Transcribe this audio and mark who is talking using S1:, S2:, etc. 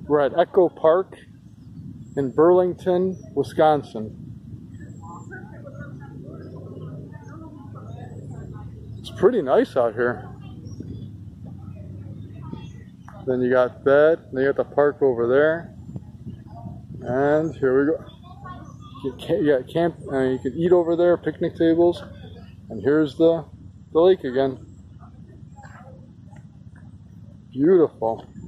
S1: We're at Echo Park in Burlington, Wisconsin. It's pretty nice out here. Then you got that, then you got the park over there. And here we go. You got camp, you can eat over there, picnic tables. And here's the lake again. Beautiful.